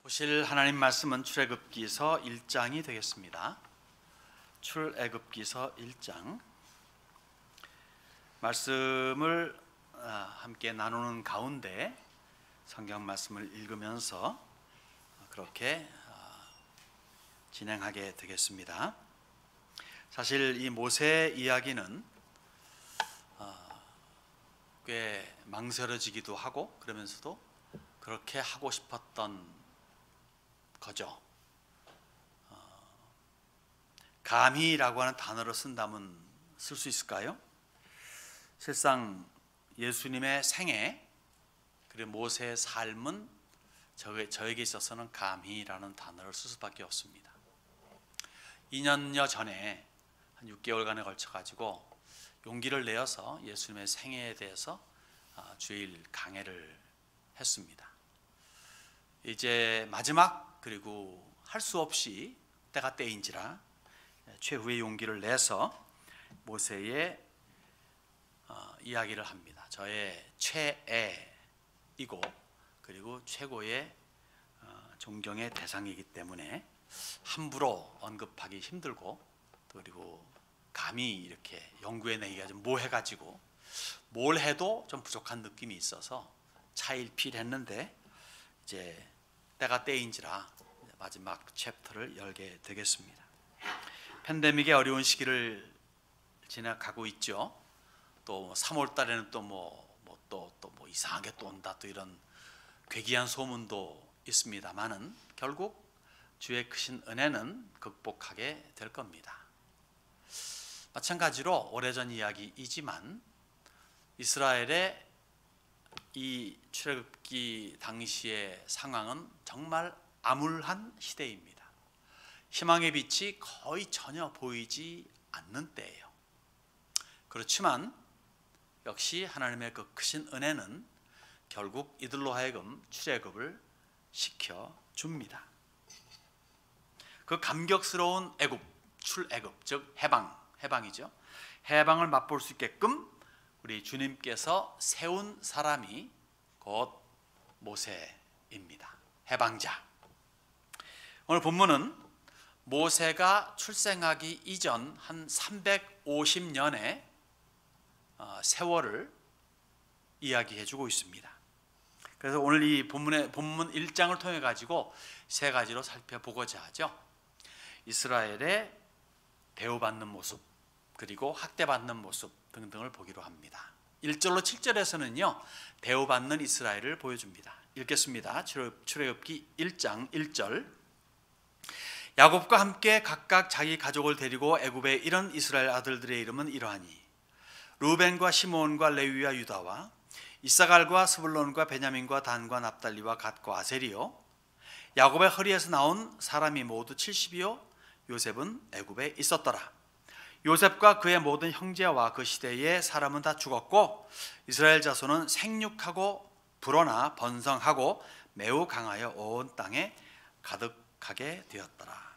보실 하나님 말씀은 출애굽기서 1장이 되겠습니다. 출애굽기서 1장 말씀을 함께 나누는 가운데 성경 말씀을 읽으면서 그렇게 진행하게 되겠습니다. 사실 이 모세 이야기는 꽤 망설여지기도 하고 그러면서도 그렇게 하고 싶었던 거죠. 감히라고 하는 단어를 쓴다면 쓸 수 있을까요? 실상 예수님의 생애 그리고 모세의 삶은 저에게 있어서는 감히라는 단어를 쓸 수밖에 없습니다. 2년여 전에 한 6개월간에 걸쳐 가지고 용기를 내어서 예수님의 생애에 대해서 주일 강해를 했습니다. 이제 마지막 그리고 할 수 없이 때가 때인지라 최후의 용기를 내서 모세의 이야기를 합니다. 저의 최애이고 그리고 최고의 존경의 대상이기 때문에 함부로 언급하기 힘들고 그리고 감히 이렇게 연구해 내기가 좀 모해가지고 뭘 해도 좀 부족한 느낌이 있어서 차일피일했는데 이제 때가 때인지라 마지막 챕터를 열게 되겠습니다. 팬데믹의 어려운 시기를 지나가고 있죠. 또 3월 달에는 또 뭐 이상하게 또 온다 또 이런 괴기한 소문도 있습니다만은 결국 주의 크신 은혜는 극복하게 될 겁니다. 마찬가지로 오래전 이야기이지만 이스라엘의 이 출애굽기 당시의 상황은 정말 암울한 시대입니다. 희망의 빛이 거의 전혀 보이지 않는 때예요. 그렇지만 역시 하나님의 그 크신 은혜는 결국 이들로 하여금 출애굽을 시켜줍니다. 그 감격스러운 애굽, 출애굽, 즉 해방이죠. 해방을 맛볼 수 있게끔 우리 주님께서 세운 사람이 곧 모세입니다. 해방자. 오늘 본문은 모세가 출생하기 이전 한 350년의 세월을 이야기해주고 있습니다. 그래서 오늘 이 본문 1장을 통해 가지고 세 가지로 살펴보고자 하죠. 이스라엘의 대우받는 모습 그리고 학대받는 모습 등등을 보기로 합니다. 1절로 7절에서는요 대우받는 이스라엘을 보여줍니다. 읽겠습니다. 출애굽기 1장 1절 야곱과 함께 각각 자기 가족을 데리고 애굽에 이른 이스라엘 아들들의 이름은 이러하니 루벤과 시므온과 레위와 유다와 이사갈과 스불론과 베냐민과 단과 납달리와 갓과 아셀이요 야곱의 허리에서 나온 사람이 모두 70이요 요셉은 애굽에 있었더라. 요셉과 그의 모든 형제와 그 시대의 사람은 다 죽었고 이스라엘 자손은 생육하고 불어나 번성하고 매우 강하여 온 땅에 가득하게 되었더라.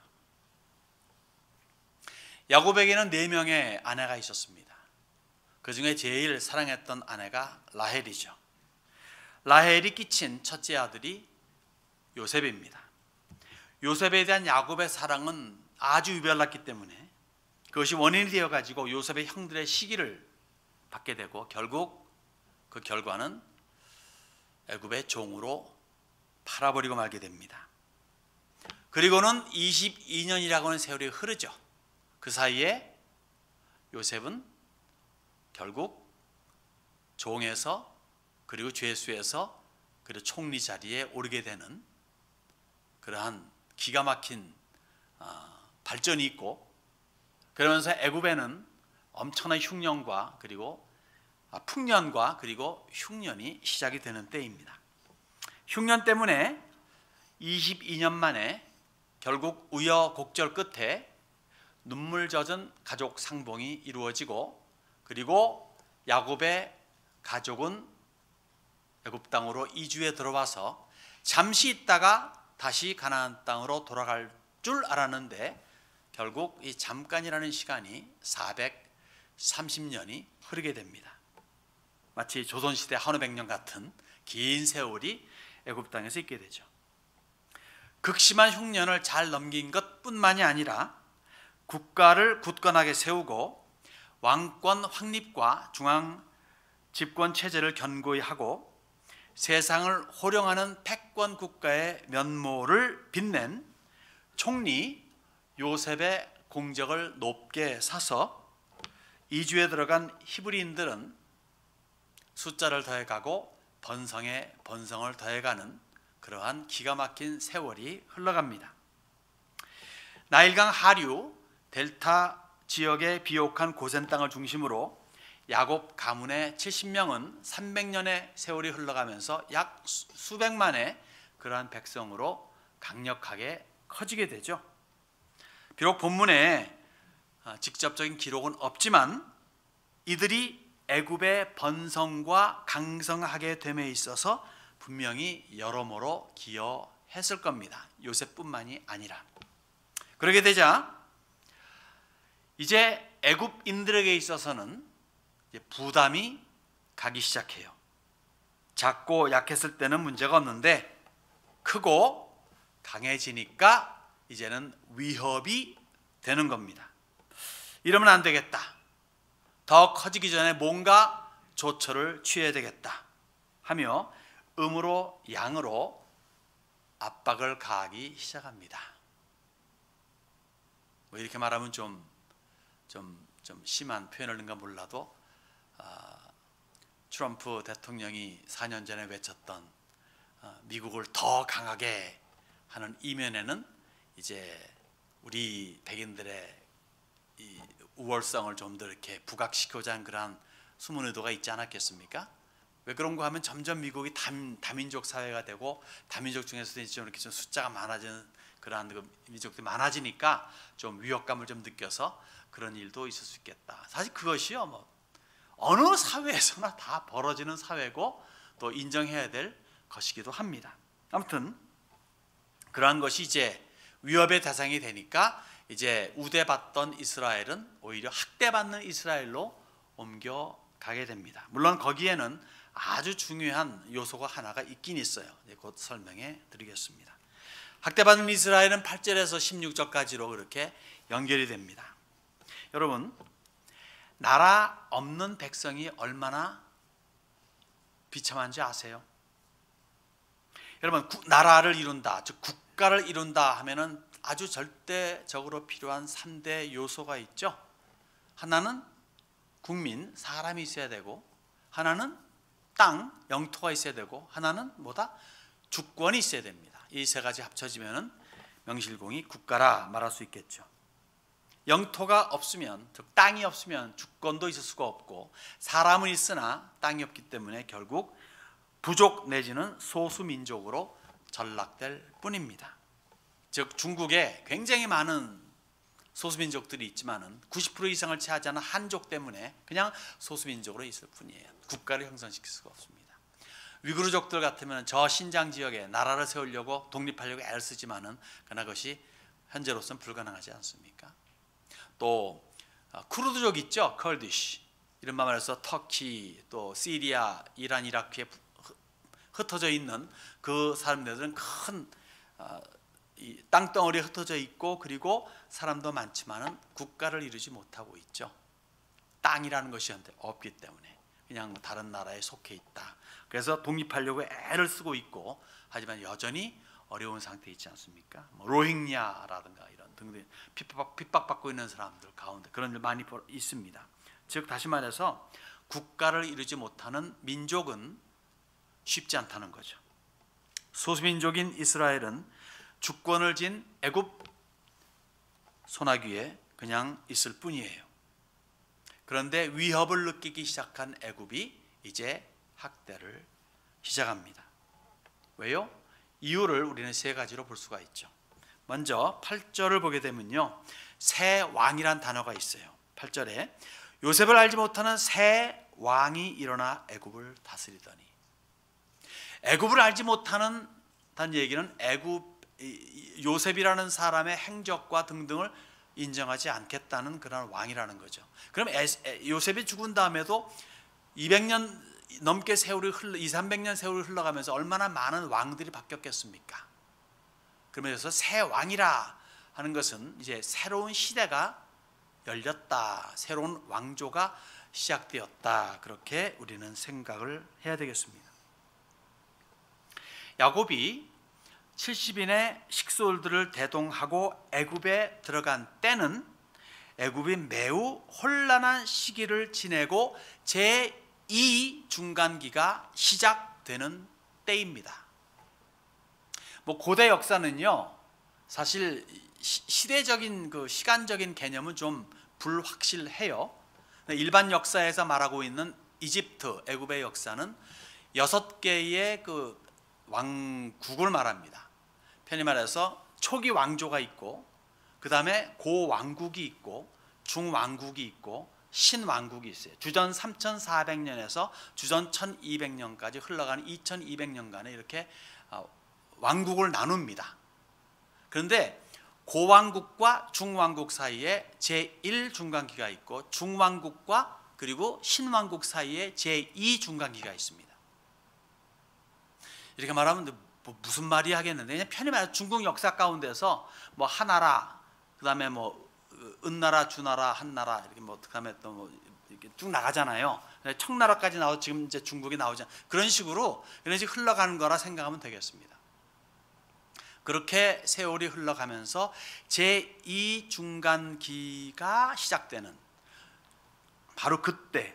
야곱에게는 4명의 아내가 있었습니다. 그 중에 제일 사랑했던 아내가 라헬이죠. 라헬이 끼친 첫째 아들이 요셉입니다. 요셉에 대한 야곱의 사랑은 아주 유별났기 때문에 그것이 원인이 되어가지고 요셉의 형들의 시기를 받게 되고 결국 그 결과는 애굽의 종으로 팔아버리고 말게 됩니다. 그리고는 22년이라고 하는 세월이 흐르죠. 그 사이에 요셉은 결국 종에서 그리고 죄수에서 그리고 총리 자리에 오르게 되는 그러한 기가 막힌 발전이 있고 그러면서 애굽에는 엄청난 흉년과 그리고 풍년과 그리고 흉년이 시작이 되는 때입니다. 흉년 때문에 22년 만에 결국 우여곡절 끝에 눈물 젖은 가족 상봉이 이루어지고 그리고 야곱의 가족은 애굽 땅으로 이주해 들어와서 잠시 있다가 다시 가나안 땅으로 돌아갈 줄 알았는데 결국 이 잠깐이라는 시간이 430년이 흐르게 됩니다. 마치 조선시대 한우 백년 같은 긴 세월이 애굽 땅에서 있게 되죠. 극심한 흉년을 잘 넘긴 것뿐만이 아니라 국가를 굳건하게 세우고 왕권 확립과 중앙 집권 체제를 견고히 하고 세상을 호령하는 패권 국가의 면모를 빛낸 총리 요셉의 공적을 높게 사서 이주에 들어간 히브리인들은 숫자를 더해가고 번성에 번성을 더해가는 그러한 기가 막힌 세월이 흘러갑니다. 나일강 하류 델타 지역의 비옥한 고센 땅을 중심으로 야곱 가문의 70명은 300년의 세월이 흘러가면서 약 수백만의 그러한 백성으로 강력하게 커지게 되죠. 비록 본문에 직접적인 기록은 없지만 이들이 애굽의 번성과 강성하게 됨에 있어서 분명히 여러모로 기여했을 겁니다. 요셉뿐만이 아니라. 그러게 되자 이제 애굽인들에게 있어서는 부담이 가기 시작해요. 작고 약했을 때는 문제가 없는데 크고 강해지니까 이제는 위협이 되는 겁니다. 이러면 안 되겠다. 더 커지기 전에 뭔가 조처를 취해야 되겠다 하며 음으로 양으로 압박을 가하기 시작합니다. 뭐 이렇게 말하면 좀 심한 표현을는가 몰라도 트럼프 대통령이 4년 전에 외쳤던 미국을 더 강하게 하는 이면에는 이제 우리 백인들의 이 우월성을 좀 더 이렇게 부각시키고자 하는 그러한 숨은 의도가 있지 않았겠습니까? 왜 그런가 하면 점점 미국이 다민족 사회가 되고 다민족 중에서도 이렇게 좀 숫자가 많아지는 그러한 민족들이 많아지니까 좀 위협감을 좀 느껴서 그런 일도 있을 수 있겠다. 사실 그것이요, 뭐 어느 사회에서나 다 벌어지는 사회고 또 인정해야 될 것이기도 합니다. 아무튼 그러한 것이 이제 위협의 대상이 되니까 이제 우대받던 이스라엘은 오히려 학대받는 이스라엘로 옮겨가게 됩니다. 물론 거기에는 아주 중요한 요소가 하나가 있긴 있어요. 곧 설명해 드리겠습니다. 학대받는 이스라엘은 8절에서 16절까지로 그렇게 연결이 됩니다. 여러분, 나라 없는 백성이 얼마나 비참한지 아세요? 여러분, 나라를 이룬다, 즉 국가를 이룬다 하면은 아주 절대적으로 필요한 3대 요소가 있죠. 하나는 국민, 사람이 있어야 되고, 하나는 땅, 영토가 있어야 되고, 하나는 뭐다? 주권이 있어야 됩니다. 이 세 가지 합쳐지면은 명실공히 국가라 말할 수 있겠죠. 영토가 없으면, 즉 땅이 없으면 주권도 있을 수가 없고, 사람은 있으나 땅이 없기 때문에 결국 부족 내지는 소수 민족으로 전락될 뿐입니다. 즉 중국에 굉장히 많은 소수민족들이 있지만은 90% 이상을 차지하는 한족 때문에 그냥 소수민족으로 있을 뿐이에요. 국가를 형성시킬 수가 없습니다. 위구르족들 같으면 저 신장 지역에 나라를 세우려고 독립하려고 애를 쓰지만은 그러나 그것이 현재로서는 불가능하지 않습니까? 또 쿠르드족 있죠, 커디시. 이른바 말해서 터키, 또 시리아, 이란, 이라크에 흩어져 있는 그 사람들은 큰 이 땅덩어리에 흩어져 있고, 그리고 사람도 많지만은 국가를 이루지 못하고 있죠. 땅이라는 것이 없기 때문에 그냥 다른 나라에 속해 있다. 그래서 독립하려고 애를 쓰고 있고, 하지만 여전히 어려운 상태에 있지 않습니까? 뭐 로힝야라든가 이런 등등 핍박받고 있는 사람들 가운데 그런 일 많이 있습니다. 즉 다시 말해서 국가를 이루지 못하는 민족은 쉽지 않다는 거죠. 소수민족인 이스라엘은 주권을 쥔 애굽 소나귀에 그냥 있을 뿐이에요. 그런데 위협을 느끼기 시작한 애굽이 이제 학대를 시작합니다. 왜요? 이유를 우리는 세 가지로 볼 수가 있죠. 먼저 8절을 보게 되면요, 새 왕이란 단어가 있어요. 8절에 요셉을 알지 못하는 새 왕이 일어나 애굽을 다스리더니, 애굽을 알지 못하는 단 얘기는 애굽 요셉이라는 사람의 행적과 등등을 인정하지 않겠다는 그런 왕이라는 거죠. 그럼 요셉이 죽은 다음에도 200년 넘게 세월이 200~300년 세월이 흘러가면서 얼마나 많은 왕들이 바뀌었겠습니까? 그러면서 새 왕이라 하는 것은 이제 새로운 시대가 열렸다, 새로운 왕조가 시작되었다, 그렇게 우리는 생각을 해야 되겠습니다. 야곱이 70인의 식솔들을 대동하고 애굽에 들어간 때는 애굽이 매우 혼란한 시기를 지내고 제2 중간기가 시작되는 때입니다. 고대 역사는요, 사실 시대적인 시간적인 개념은 좀 불확실해요. 일반 역사에서 말하고 있는 이집트, 애굽의 역사는 6개의 왕국을 말합니다. 편히 말해서 초기 왕조가 있고, 그 다음에 고왕국이 있고, 중왕국이 있고, 신왕국이 있어요. 주전 3400년에서 주전 1200년까지 흘러가는 2200년간에 이렇게 왕국을 나눕니다. 그런데 고왕국과 중왕국 사이에 제1중간기가 있고, 중왕국과 그리고 신왕국 사이에 제2중간기가 있습니다. 이렇게 말하면 무슨 말이 하겠는데, 그냥 편히 말해서 중국 역사 가운데서 하나라, 그 다음에 은나라, 주나라, 한나라, 이렇게 그다음에 또 이렇게 쭉 나가잖아요. 청나라까지 나오고 지금 이제 중국이 나오잖아요. 그런 식으로 흘러가는 거라 생각하면 되겠습니다. 그렇게 세월이 흘러가면서 제2중간기가 시작되는 바로 그때에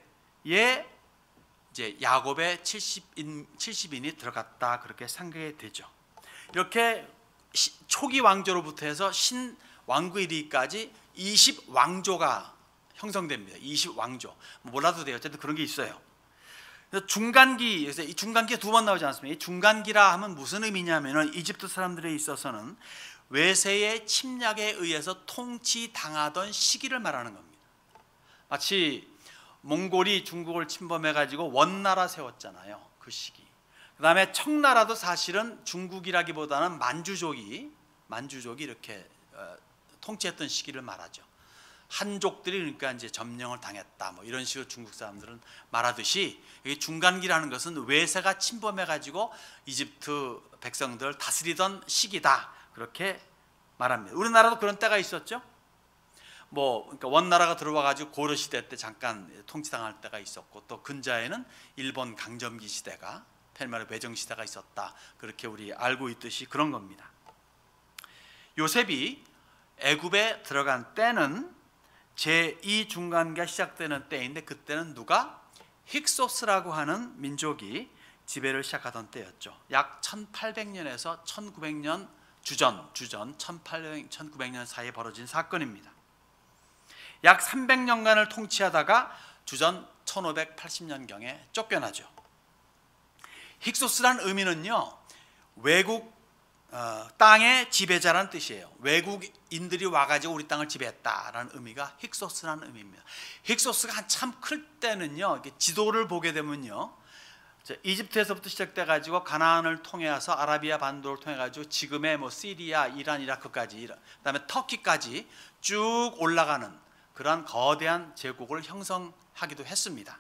이제 야곱의 70인이 들어갔다, 그렇게 생각이 되죠. 이렇게 초기 왕조로부터 해서 신왕국에 이르기까지 20왕조가 형성됩니다. 20왕조. 몰라도 돼요. 어쨌든 그런 게 있어요. 중간기, 그래서 이 중간기가 2번 나오지 않습니까? 이 중간기라 하면 무슨 의미냐면은 이집트 사람들에 있어서는 외세의 침략에 의해서 통치당하던 시기를 말하는 겁니다. 마치 몽골이 중국을 침범해 가지고 원나라 세웠잖아요. 그 시기. 그 다음에 청나라도 사실은 중국이라기보다는 만주족이 이렇게 통치했던 시기를 말하죠. 한족들이 그러니까 이제 점령을 당했다, 이런 식으로 중국 사람들은 말하듯이, 이 중간기라는 것은 외세가 침범해 가지고 이집트 백성들을 다스리던 시기다, 그렇게 말합니다. 우리나라도 그런 때가 있었죠. 그러니까 원나라가 들어와 가지고 고려 시대 때 잠깐 통치당할 때가 있었고, 또 근자에는 일본 강점기 시대가, 편히 말해 외정 시대가 있었다, 그렇게 우리 알고 있듯이 그런 겁니다. 요셉이 애굽에 들어간 때는 제2중간기가 시작되는 때인데, 그때는 누가? 힉소스라고 하는 민족이 지배를 시작하던 때였죠. 약 1800년에서 1900년 주전 1800, 1900년 사이에 벌어진 사건입니다. 약 300년간을 통치하다가 주전 1580년경에 쫓겨나죠. 힉소스라는 의미는요, 외국 땅의 지배자라는 뜻이에요. 외국인들이 와가지고 우리 땅을 지배했다라는 의미가 힉소스라는 의미입니다. 힉소스가 한참 클 때는요, 지도를 보게 되면요, 이집트에서부터 시작돼가지고 가나안을 통해서 아라비아 반도를 통해가지고 지금의 시리아, 이란, 이라크까지, 그다음에 터키까지 쭉 올라가는 그러한 거대한 제국을 형성하기도 했습니다.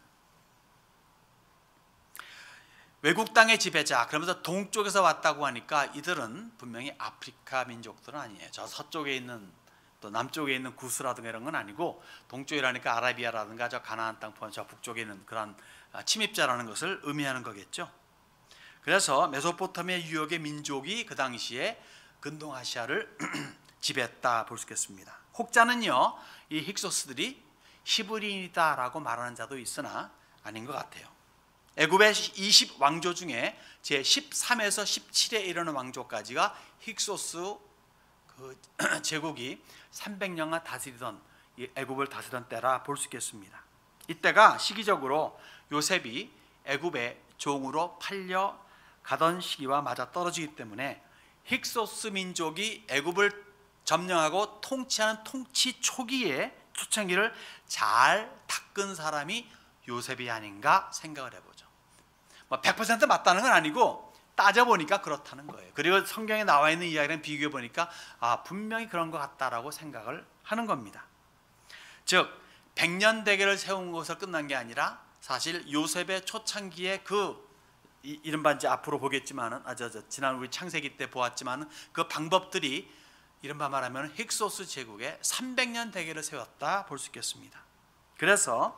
외국 땅의 지배자, 그러면서 동쪽에서 왔다고 하니까 이들은 분명히 아프리카 민족들은 아니에요. 저 서쪽에 있는, 또 남쪽에 있는 구스라든가 이런 건 아니고, 동쪽이라니까 아라비아라든가 저 가나안 땅 포함 저 북쪽에 있는 그런 침입자라는 것을 의미하는 거겠죠. 그래서 메소포타미아 유역의 민족이 그 당시에 근동아시아를 지배했다 볼 수 있겠습니다. 혹자는요, 이 힉소스들이 히브리인이다라고 말하는 자도 있으나 아닌 것 같아요. 애굽의 20왕조 중에 제13에서 17에 이르는 왕조까지가 힉소스 제국이 300년간 다스리던, 애굽을 다스리던 때라 볼 수 있겠습니다. 이때가 시기적으로 요셉이 애굽에 종으로 팔려 가던 시기와 맞아 떨어지기 때문에 힉소스 민족이 애굽을 점령하고 통치하는 통치 초기에 초창기를 잘 닦은 사람이 요셉이 아닌가 생각을 해보죠. 100% 맞다는 건 아니고 따져보니까 그렇다는 거예요. 그리고 성경에 나와 있는 이야기랑 비교해 보니까 분명히 그런 것 같다라고 생각을 하는 겁니다. 즉 100년 대계를 세운 것으로 끝난 게 아니라 사실 요셉의 초창기의 그 이른바 이제 앞으로 보겠지만은 지난 우리 창세기 때 보았지만은 그 방법들이 이른바 말하면 힉소스 제국의 300년 대계를 세웠다 볼 수 있겠습니다. 그래서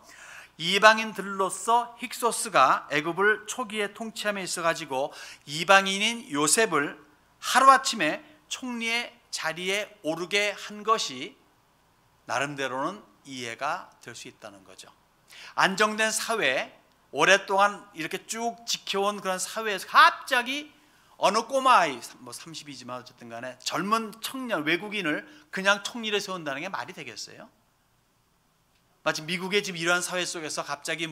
이방인들로서 힉소스가 애굽을 초기에 통치함에 있어 가지고 이방인인 요셉을 하루아침에 총리의 자리에 오르게 한 것이 나름대로는 이해가 될 수 있다는 거죠. 안정된 사회, 오랫동안 이렇게 쭉 지켜온 그런 사회에서 갑자기 어느 꼬마아이, 뭐 30이지만 어쨌든 간에 젊은 청년 외국인을 그냥 총리를 세운다는 게 말이 되겠어요? 마치 미국의 지금 이러한 사회 속에서 갑자기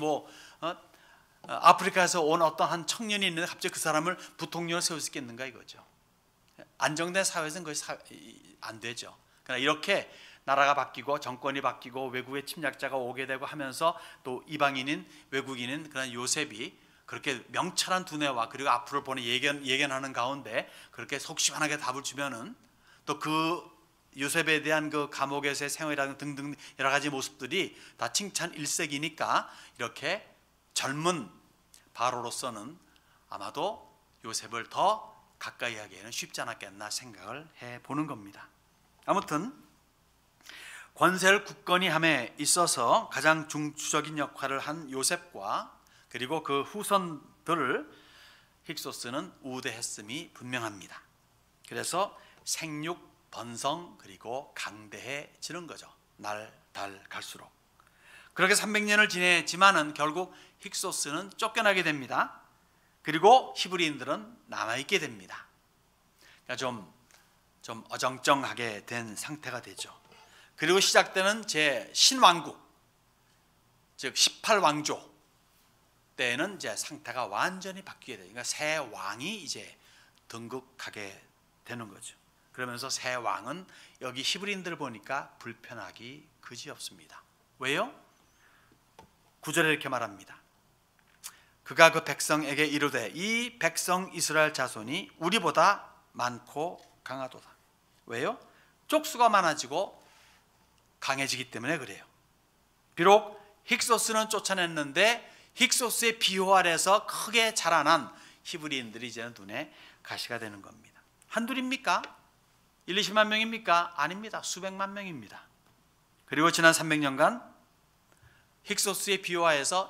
아프리카에서 온 어떤 한 청년이 있는데 갑자기 그 사람을 부통령으로 세울 수 있겠는가 이거죠. 안정된 사회에서는 그것이 안 되죠. 그러나 이렇게 나라가 바뀌고 정권이 바뀌고 외국의 침략자가 오게 되고 하면서 또 이방인인 외국인인 그런 요셉이 그렇게 명철한 두뇌와 그리고 앞으로 보는 예견하는 가운데 그렇게 속 시원하게 답을 주면은 또 그 요셉에 대한 그 감옥에서의 생활이라든 등등 여러 가지 모습들이 다 칭찬 일색이니까 이렇게 젊은 바로로서는 아마도 요셉을 더 가까이 하기에는 쉽지 않았겠나 생각을 해보는 겁니다. 아무튼 권세를 굳건히 함에 있어서 가장 중추적인 역할을 한 요셉과 그리고 그 후손들을 힉소스는 우대했음이 분명합니다. 그래서 생육, 번성 그리고 강대해지는 거죠. 날 갈수록. 그렇게 300년을 지내지만은 결국 힉소스는 쫓겨나게 됩니다. 그리고 히브리인들은 남아있게 됩니다. 그러니까 좀 어정쩡하게 된 상태가 되죠. 그리고 시작되는 제 신왕국, 즉 18왕조 때에는 이제 상태가 완전히 바뀌게 돼요. 그러니까 새 왕이 이제 등극하게 되는 거죠. 그러면서 새 왕은 여기 히브리인들 보니까 불편하기 그지없습니다. 왜요? 9절에 이렇게 말합니다. 그가 그 백성에게 이르되 이 백성 이스라엘 자손이 우리보다 많고 강하도다. 왜요? 족수가 많아지고 강해지기 때문에 그래요. 비록 힉소스는 쫓아냈는데 힉소스의 비호 아래서 크게 자라난 히브리인들이 이제는 눈에 가시가 되는 겁니다. 한둘입니까? 1, 20만 명입니까? 아닙니다. 수백만 명입니다. 그리고 지난 300년간 힉소스의 비호하에서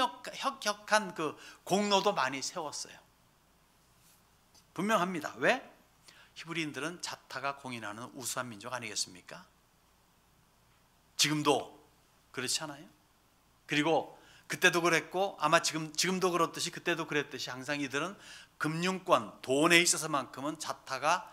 혁혁한 그 공로도 많이 세웠어요. 분명합니다. 왜? 히브리인들은 자타가 공인하는 우수한 민족 아니겠습니까? 지금도 그렇지 않아요? 그리고 그때도 그랬고 아마 지금도 그렇듯이 그때도 그랬듯이 항상 이들은 금융권, 돈에 있어서만큼은 자타가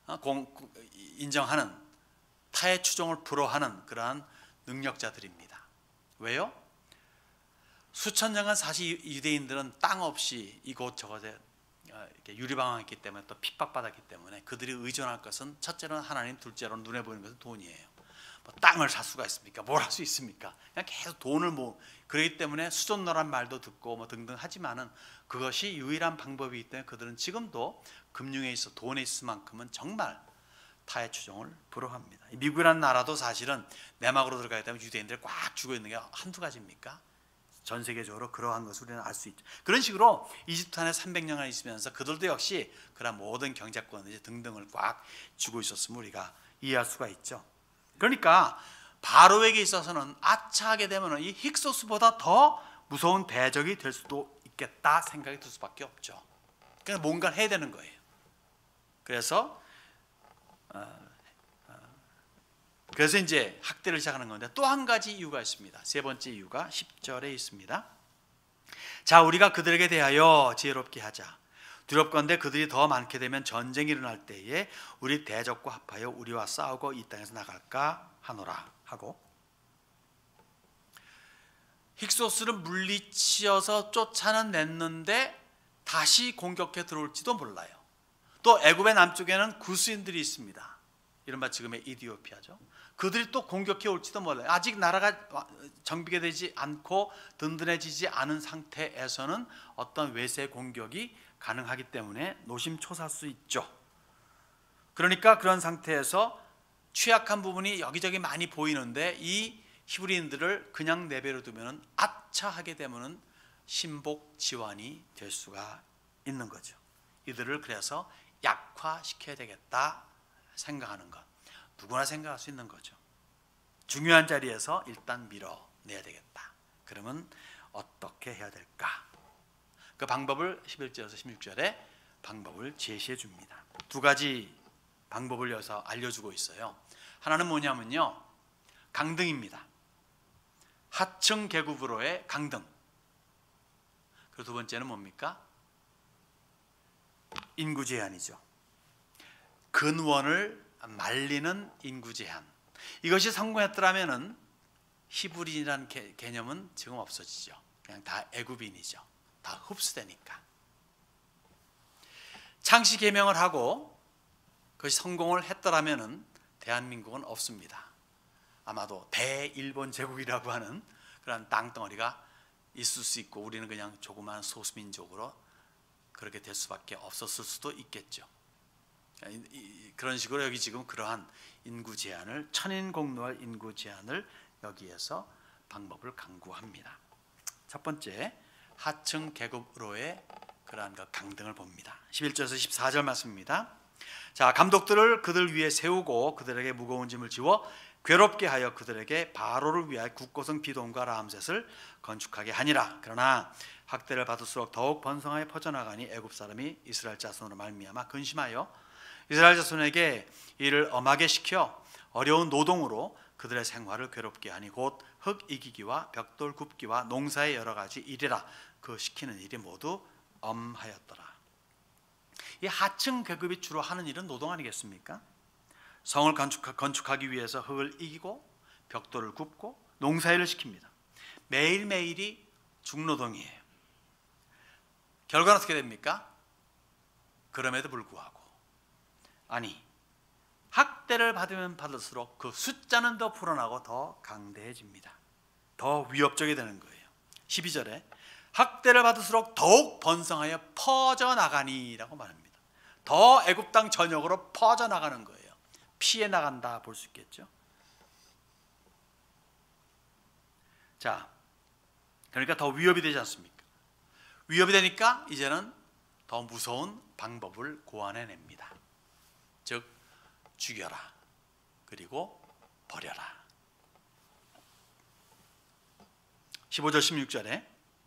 인정하는 타의 추종을 불허하는 그러한 능력자들입니다. 왜요? 수천 년간 사실 유대인들은 땅 없이 이곳 저곳에 이렇게 유리방황했기 때문에 또 핍박받았기 때문에 그들이 의존할 것은 첫째로는 하나님, 둘째로는 눈에 보이는 것은 돈이에요. 뭐 땅을 살 수가 있습니까? 뭘 할 수 있습니까? 그냥 계속 돈을 그렇기 때문에 수존노란 말도 듣고 뭐 등등 하지만은 그것이 유일한 방법이기 때문에 그들은 지금도 금융에 있어 돈에 있을 만큼은 정말 타의 추종을 불허합니다. 미국이라는 나라도 사실은 내막으로 들어가야 되면 유대인들 꽉 죽어 있는 게 한두 가지입니까? 전 세계적으로 그러한 것을 우리는 알 수 있죠. 그런 식으로 이집트 안에 300년간 있으면서 그들도 역시 그런 모든 경제권 등등을 꽉 쥐고 있었음을 우리가 이해할 수가 있죠. 그러니까 바로에게 있어서는 아차하게 되면 이 힉소스보다 더 무서운 대적이 될 수도 있겠다 생각이 들 수밖에 없죠. 그러니까 뭔가를 해야 되는 거예요. 그래서 이제 학대를 시작하는 건데 또 한 가지 이유가 있습니다. 세 번째 이유가 10절에 있습니다. 자, 우리가 그들에게 대하여 지혜롭게 하자. 두렵건대 그들이 더 많게 되면 전쟁이 일어날 때에 우리 대적과 합하여 우리와 싸우고 이 땅에서 나갈까 하노라 하고, 힉소스를 물리치어서 쫓아는 냈는데 다시 공격해 들어올지도 몰라요. 또 애굽의 남쪽에는 구스인들이 있습니다. 이른바 지금의 이디오피아죠. 그들이 또 공격해 올지도 몰라요. 아직 나라가 정비가 되지 않고 든든해지지 않은 상태에서는 어떤 외세 공격이 가능하기 때문에 노심초사할 수 있죠. 그러니까 그런 상태에서 취약한 부분이 여기저기 많이 보이는데 이 히브리인들을 그냥 내버려 두면 아차하게 되면 신복 지환이 될 수가 있는 거죠. 이들을 그래서 약화시켜야 되겠다 생각하는 것, 누구나 생각할 수 있는 거죠. 중요한 자리에서 일단 밀어내야 되겠다. 그러면 어떻게 해야 될까? 그 방법을 11절에서 16절에 방법을 제시해 줍니다. 두 가지 방법을 여기서 알려주고 있어요. 하나는 뭐냐면요, 강등입니다. 하층 계급으로의 강등. 그리고 두 번째는 뭡니까? 인구 제한이죠. 근원을 말리는 인구 제한. 이것이 성공했더라면은 히브리인이라는 개념은 지금 없어지죠. 그냥 다 애굽인이죠. 다 흡수되니까. 창시 계명을 하고 그것이 성공을 했더라면은 대한민국은 없습니다. 아마도 대일본 제국이라고 하는 그런 땅덩어리가 있을 수 있고 우리는 그냥 조그마한 소수민족으로 그렇게 될 수밖에 없었을 수도 있겠죠. 그런 식으로 여기 지금 그러한 인구 제한을, 천인 공노할 인구 제한을 여기에서 방법을 강구합니다. 첫 번째, 하층 계급으로의 그러한 강등을 봅니다. 11절에서 14절 말씀입니다. 자, 감독들을 그들 위에 세우고 그들에게 무거운 짐을 지워 괴롭게 하여 그들에게 바로를 위하여 굳고성 비돔과 라암셋을 건축하게 하니라. 그러나 학대를 받을수록 더욱 번성하여 퍼져나가니 애굽 사람이 이스라엘 자손으로 말미암아 근심하여 이스라엘 자손에게 이를 엄하게 시켜 어려운 노동으로 그들의 생활을 괴롭게 하니 곧 흙 이기기와 벽돌 굽기와 농사의 여러 가지 일이라. 그 시키는 일이 모두 엄하였더라. 이 하층 계급이 주로 하는 일은 노동 아니겠습니까? 성을 건축하기 위해서 흙을 이기고 벽돌을 굽고 농사일을 시킵니다. 매일매일이 중노동이에요. 결과는 어떻게 됩니까? 그럼에도 불구하고 아니, 학대를 받으면 받을수록 그 숫자는 더 불어나고 더 강대해집니다. 더 위협적이 되는 거예요. 12절에 학대를 받을수록 더욱 번성하여 퍼져나가니라고 말합니다. 더 애굽 땅 전역으로 퍼져나가는 거예요. 피해 나간다 볼 수 있겠죠. 자, 그러니까 더 위협이 되지 않습니까? 위협이 되니까 이제는 더 무서운 방법을 고안해냅니다. 즉 죽여라, 그리고 버려라. 15절 16절에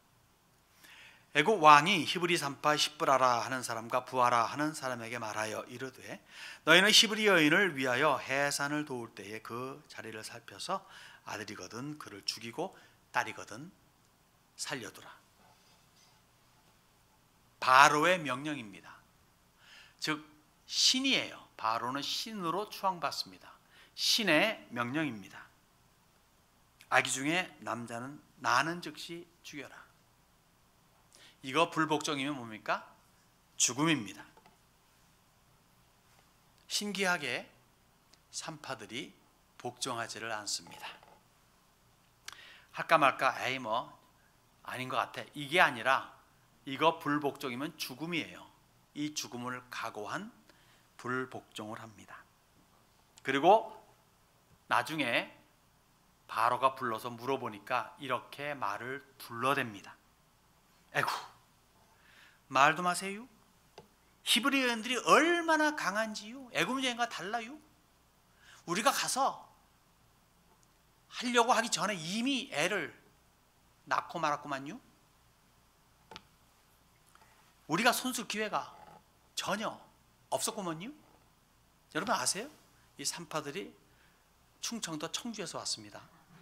애굽 왕이 히브리 산파 십브라라 하는 사람과 부하라 하는 사람에게 말하여 이르되 너희는 히브리 여인을 위하여 해산을 도울 때에 그 자리를 살펴서 아들이거든 그를 죽이고 딸이거든 살려두라. 바로의 명령입니다. 즉 신이에요. 바로는 신으로 추앙받습니다. 신의 명령입니다. 아기 중에 남자는 나는 즉시 죽여라. 이거 불복종이면 뭡니까? 죽음입니다. 신기하게 산파들이 복종하지를 않습니다. 할까 말까 에이 뭐 아닌 것 같아. 이게 아니라 이거 불복종이면 죽음이에요. 이 죽음을 각오한 불복종을 합니다. 그리고 나중에 바로가 불러서 물어보니까 이렇게 말을 둘러댑니다. 에구, 말도 마세요. 히브리 여인들이 얼마나 강한지요. 애굽 여인과 달라요. 우리가 가서 하려고 하기 전에 이미 애를 낳고 말았구만요. 우리가 손쓸 기회가 전혀 없었구먼요. 여러분 아세요? 이 산파들이 충청도 청주에서 왔습니다.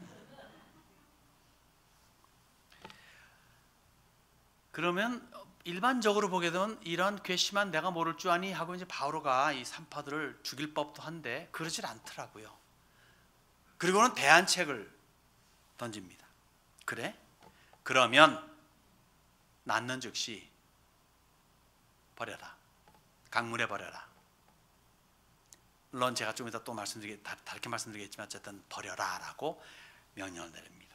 그러면 일반적으로 보게 되면 이런 괘씸한 내가 모를 줄 아니 하고 이제 바로가 이 산파들을 죽일 법도 한데 그러질 않더라고요. 그리고는 대안책을 던집니다. 그래? 그러면 낳는 즉시 버려라. 강물에 버려라. 물론 제가 좀 이따 또 다르게 말씀드리겠지만 어쨌든 버려라 라고 명령을 내립니다.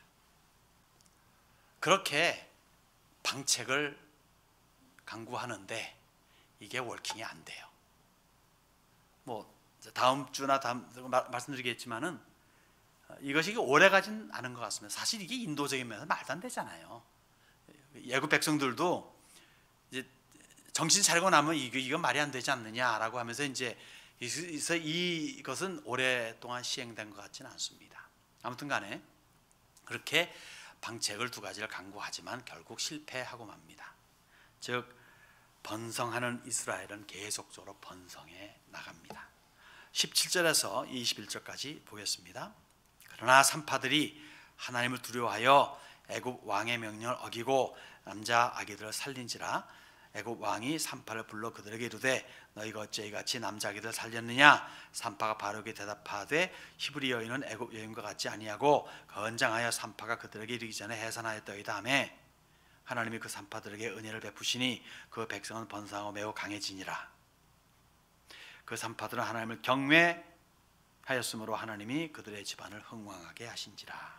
그렇게 방책을 강구하는데 이게 워킹이 안 돼요. 뭐 다음 주나 다음 말씀드리겠지만은 이것이 오래 가진 않은 것 같습니다. 사실 이게 인도적인 면에서 말도 안 되잖아요. 애굽 백성들도 이제 정신 차리고 나면 이거 말이 안 되지 않느냐라고 하면서 이제 이것은 오랫동안 시행된 것 같지는 않습니다. 아무튼 간에 그렇게 방책을 두 가지를 강구하지만 결국 실패하고 맙니다. 즉 번성하는 이스라엘은 계속적으로 번성해 나갑니다. 17절에서 21절까지 보겠습니다. 그러나 산파들이 하나님을 두려워하여 애굽 왕의 명령을 어기고 남자 아기들을 살린지라 애굽 왕이 산파를 불러 그들에게 이르되 너희가 어찌 이같이 남자 아기들을 살렸느냐. 산파가 바로에게 대답하되 히브리 여인은 애굽 여인과 같지 아니하고 건장하여 산파가 그들에게 이르기 전에 해산하였더이다 하며 하나님이 그 산파들에게 은혜를 베푸시니 그 백성은 번성하고 매우 강해지니라. 그 산파들은 하나님을 경외하였으므로 하나님이 그들의 집안을 흥왕하게 하신지라.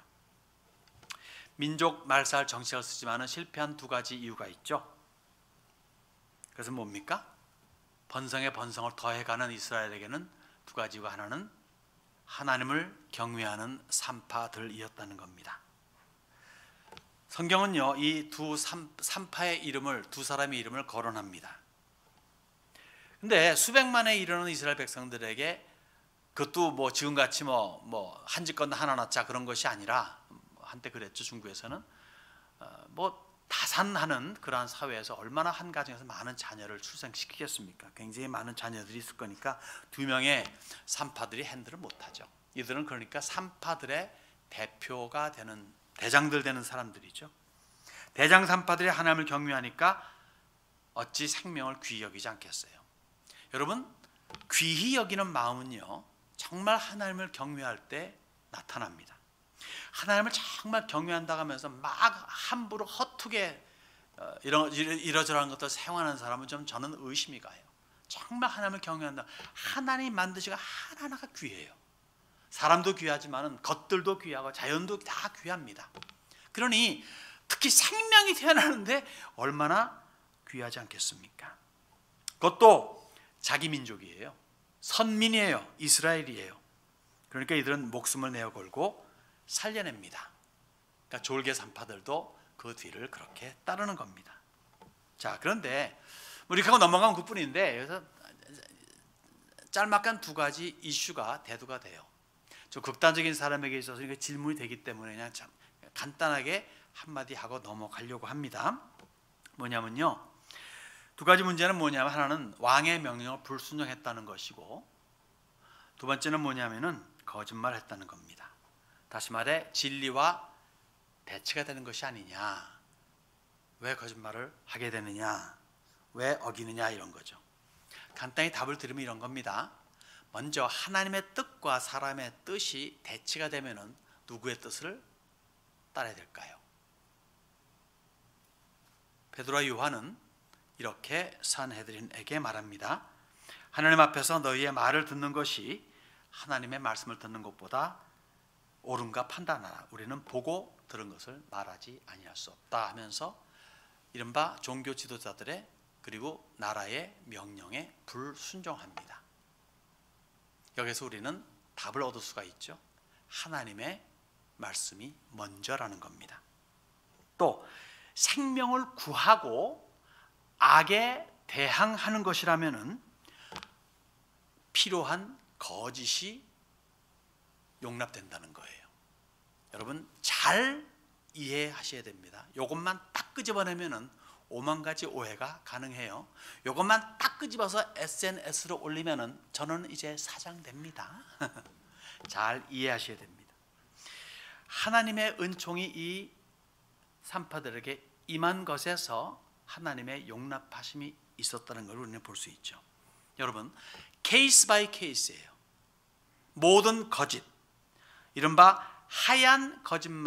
민족 말살 정책을 쓰지만은 실패한 두 가지 이유가 있죠. 그래서 뭡니까? 번성에 번성을 더해가는 이스라엘에게는 두 가지 이유가 하나는 하나님을 경외하는 산파들이었다는 겁니다. 성경은요 이 두 산파의 이름을 두 사람의 이름을 거론합니다. 근데 수백만에 이르는 이스라엘 백성들에게 그것도 뭐 지금같이 뭐 한 집 건너 하나 낳자 그런 것이 아니라 한때 그랬죠. 중국에서는 뭐 다산하는 그러한 사회에서 얼마나 한 가정에서 많은 자녀를 출생시키겠습니까? 굉장히 많은 자녀들이 있을 거니까 두 명의 산파들이 핸들을 못하죠. 이들은 그러니까 산파들의 대표가 되는 대장들 되는 사람들이죠. 대장 산파들이 하나님을 경외하니까 어찌 생명을 귀히 여기지 않겠어요? 여러분 귀히 여기는 마음은요 정말 하나님을 경외할 때 나타납니다. 하나님을 정말 경외한다고 하면서 막 함부로 허투게 이러저러한 것들 사용하는 사람은 좀 저는 의심이 가요. 정말 하나님을 경외한다. 하나님 만드시고 하나하나가 귀해요. 사람도 귀하지만 것들도 귀하고 자연도 다 귀합니다. 그러니 특히 생명이 태어나는데 얼마나 귀하지 않겠습니까? 그것도 자기 민족이에요. 선민이에요. 이스라엘이에요. 그러니까 이들은 목숨을 내어 걸고 살려냅니다. 그러니까 졸개 산파들도 그 뒤를 그렇게 따르는 겁니다. 자, 그런데 이렇게 하고 넘어가면 그뿐인데 여기서 짤막한 두 가지 이슈가 대두가 돼요. 좀 극단적인 사람에게 있어서 이게 질문이 되기 때문에 그냥 참 간단하게 한마디 하고 넘어가려고 합니다. 뭐냐면요, 두 가지 문제는 뭐냐면 하나는 왕의 명령을 불순종했다는 것이고 두 번째는 뭐냐면은 거짓말했다는 겁니다. 다시 말해 진리와 대치가 되는 것이 아니냐. 왜 거짓말을 하게 되느냐, 왜 어기느냐 이런 거죠. 간단히 답을 드리면 이런 겁니다. 먼저 하나님의 뜻과 사람의 뜻이 대치가 되면은 누구의 뜻을 따라야 될까요? 베드로와 요한은 이렇게 산헤드린에게 말합니다. 하나님 앞에서 너희의 말을 듣는 것이 하나님의 말씀을 듣는 것보다 옳은가 판단하라. 우리는 보고 들은 것을 말하지 아니할 수 없다 하면서 이른바 종교 지도자들의 그리고 나라의 명령에 불순종합니다. 여기서 우리는 답을 얻을 수가 있죠. 하나님의 말씀이 먼저라는 겁니다. 또 생명을 구하고 악에 대항하는 것이라면은 필요한 거짓이 용납된다는 거예요. 여러분 잘 이해하셔야 됩니다. 이것만 딱 끄집어내면은 5만 가지 오해가 가능해요. 이것만 딱 끄집어서 SNS로 올리면은 저는 이제 사장됩니다. 잘 이해하셔야 됩니다. 하나님의 은총이 이 산파들에게 임한 것에서 하나님의 용납하심이 있었다는 걸 우리는 볼 수 있죠. 여러분 케이스 바이 케이스예요. 모든 거짓, 이른바 하얀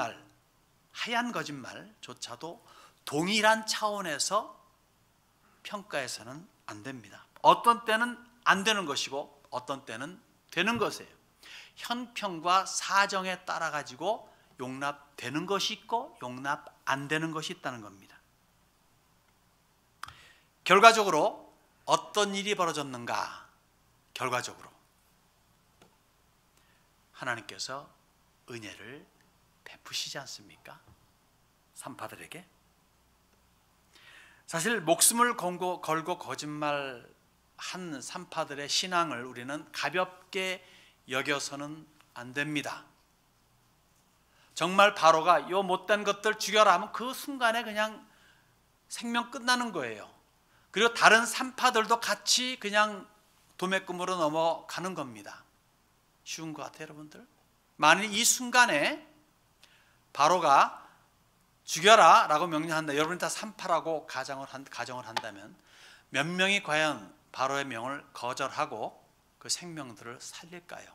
거짓말조차도 동일한 차원에서 평가해서는 안 됩니다. 어떤 때는 안 되는 것이고 어떤 때는 되는 것이에요. 현평과 사정에 따라 가지고 용납되는 것이 있고 용납 안 되는 것이 있다는 겁니다. 결과적으로 어떤 일이 벌어졌는가? 결과적으로 하나님께서 은혜를 베푸시지 않습니까? 산파들에게. 사실 목숨을 걸고 거짓말한 산파들의 신앙을 우리는 가볍게 여겨서는 안 됩니다. 정말 바로가 요 못된 것들 죽여라 하면 그 순간에 그냥 생명 끝나는 거예요. 그리고 다른 산파들도 같이 그냥 도매금으로 넘어가는 겁니다. 쉬운 것 같아요, 여러분들. 만일 이 순간에 바로가 죽여라 라고 명령한다, 여러분이 다 산파라고 가정을 한다면 몇 명이 과연 바로의 명을 거절하고 그 생명들을 살릴까요?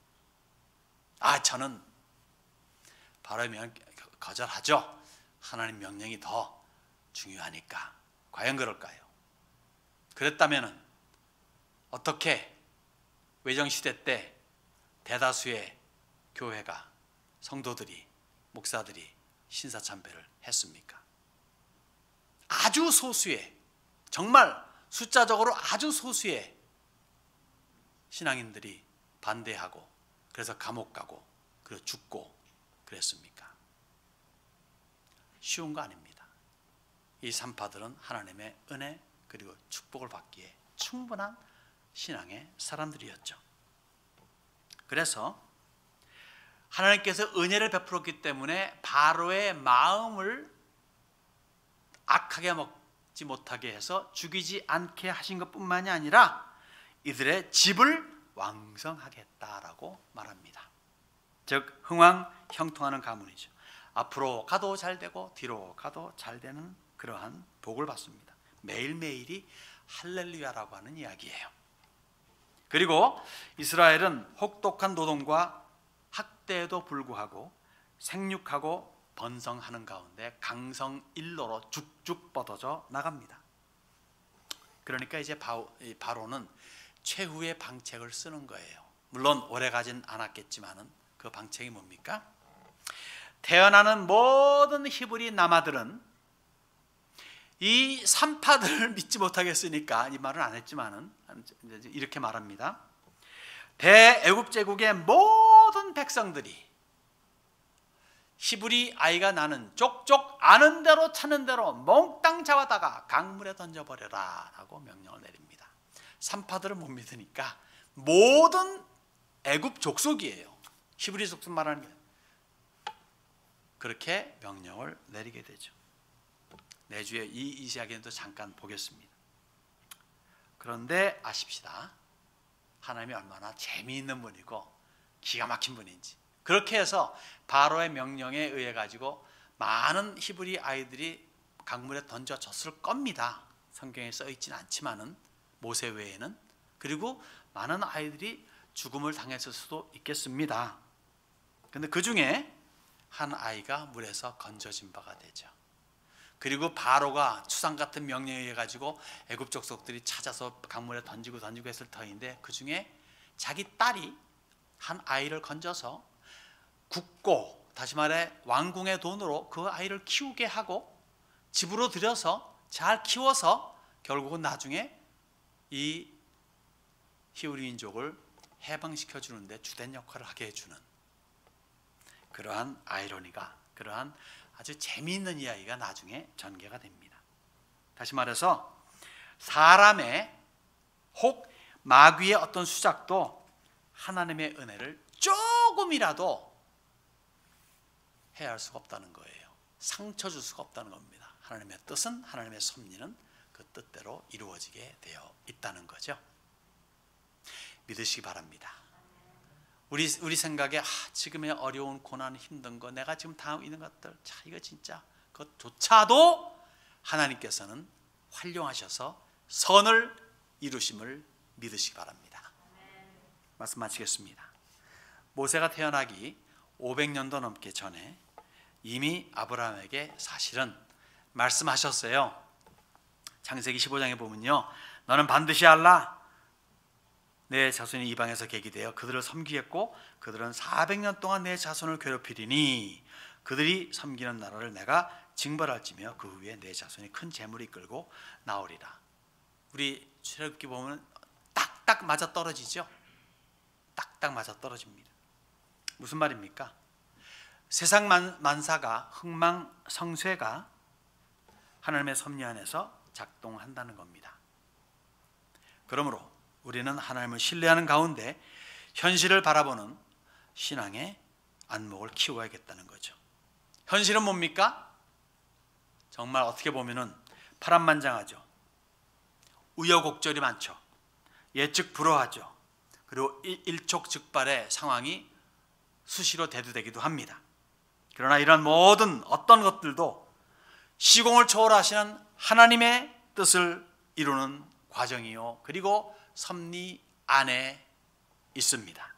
저는 바로의 명을 거절하죠. 하나님 명령이 더 중요하니까. 과연 그럴까요? 그랬다면 어떻게 외정시대 때 대다수의 교회가, 성도들이, 목사들이 신사참배를 했습니까? 아주 소수의, 정말 숫자적으로 아주 소수의 신앙인들이 반대하고 그래서 감옥 가고 그리고 죽고 그랬습니까? 쉬운 거 아닙니다. 이 산파들은 하나님의 은혜 그리고 축복을 받기에 충분한 신앙의 사람들이었죠. 그래서 하나님께서 은혜를 베풀었기 때문에 바로의 마음을 악하게 먹지 못하게 해서 죽이지 않게 하신 것뿐만이 아니라 이들의 집을 왕성하겠다라고 말합니다. 즉 흥왕 형통하는 가문이죠. 앞으로 가도 잘 되고 뒤로 가도 잘 되는 그러한 복을 받습니다. 매일매일이 할렐루야라고 하는 이야기예요. 그리고 이스라엘은 혹독한 노동과 학대에도 불구하고 생육하고 번성하는 가운데 강성일로로 쭉쭉 뻗어져 나갑니다. 그러니까 이제 바로는 최후의 방책을 쓰는 거예요. 물론 오래 가진 않았겠지만은 그 방책이 뭡니까? 태어나는 모든 히브리 남아들은 이 산파들을 믿지 못하겠으니까, 이 말은 안 했지만은 이렇게 말합니다. 대애굽 제국의 모든 백성들이 히브리 아이가 나는 족족 아는 대로 찾는 대로 몽땅 잡아다가 강물에 던져버려라 라고 명령을 내립니다. 산파들을 못 믿으니까 모든 애굽 족속이에요. 히브리 족속 말하는 게 그렇게 명령을 내리게 되죠. 내주에 이 이야기는 또 잠깐 보겠습니다. 그런데 아십시다. 하나님이 얼마나 재미있는 분이고 기가 막힌 분인지. 그렇게 해서 바로의 명령에 의해 가지고 많은 히브리 아이들이 강물에 던져졌을 겁니다. 성경에 써 있지는 않지만은 모세 외에는. 그리고 많은 아이들이 죽음을 당했을 수도 있겠습니다. 그런데 그 중에 한 아이가 물에서 건져진 바가 되죠. 그리고 바로가 추상 같은 명령에 의해 가지고 애굽 족속들이 찾아서 강물에 던지고 했을 터인데 그 중에 자기 딸이 한 아이를 건져서 굽고, 다시 말해 왕궁의 돈으로 그 아이를 키우게 하고 집으로 들여서 잘 키워서 결국은 나중에 이 히브리 민족을 해방시켜 주는데 주된 역할을 하게 해주는 그러한 아이러니가, 그러한 아주 재미있는 이야기가 나중에 전개가 됩니다. 다시 말해서 사람의 혹 마귀의 어떤 수작도 하나님의 은혜를 조금이라도 해할 수가 없다는 거예요. 상처 줄 수가 없다는 겁니다. 하나님의 뜻은, 하나님의 섭리는 그 뜻대로 이루어지게 되어 있다는 거죠. 믿으시기 바랍니다. 우리 생각에 지금의 어려운 고난, 힘든 거, 내가 지금 당하고 있는 것들, 이거 진짜 그것조차도 하나님께서는 활용하셔서 선을 이루심을 믿으시기 바랍니다. 말씀 마치겠습니다. 모세가 태어나기 500년도 넘게 전에 이미 아브라함에게 사실은 말씀하셨어요. 창세기 15장에 보면요, 너는 반드시 알라. 내 자손이 이방에서 계기되어 그들을 섬기겠고 그들은 400년 동안 내 자손을 괴롭히리니 그들이 섬기는 나라를 내가 징벌할지며 그 후에 내 자손이 큰 재물을 이끌고 나오리라. 우리 출애굽기 보면 딱딱 맞아 떨어지죠. 딱딱 맞아 떨어집니다. 무슨 말입니까? 세상 만사가, 흥망성쇠가 하나님의 섭리 안에서 작동한다는 겁니다. 그러므로 우리는 하나님을 신뢰하는 가운데 현실을 바라보는 신앙의 안목을 키워야겠다는 거죠. 현실은 뭡니까? 정말 어떻게 보면은 파란만장하죠. 우여곡절이 많죠. 예측 불허하죠. 그리고 일촉즉발의 상황이 수시로 대두되기도 합니다. 그러나 이런 모든 어떤 것들도 시공을 초월하시는 하나님의 뜻을 이루는 과정이요, 그리고 섭리 안에 있습니다.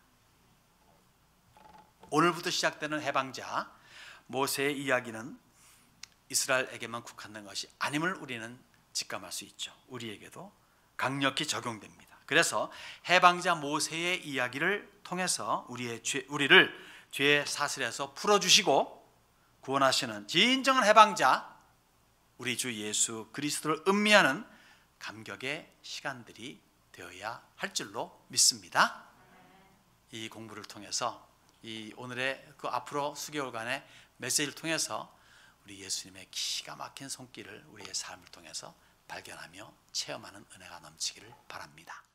오늘부터 시작되는 해방자 모세의 이야기는 이스라엘에게만 국한된 것이 아님을 우리는 직감할 수 있죠. 우리에게도 강력히 적용됩니다. 그래서 해방자 모세의 이야기를 통해서 우리를 죄의 사슬에서 풀어주시고 구원하시는 진정한 해방자 우리 주 예수 그리스도를 음미하는 감격의 시간들이 되어야 할 줄로 믿습니다. 이 공부를 통해서 이 오늘의 그 앞으로 수개월간의 메시지를 통해서 우리 예수님의 기가 막힌 손길을 우리의 삶을 통해서 발견하며 체험하는 은혜가 넘치기를 바랍니다.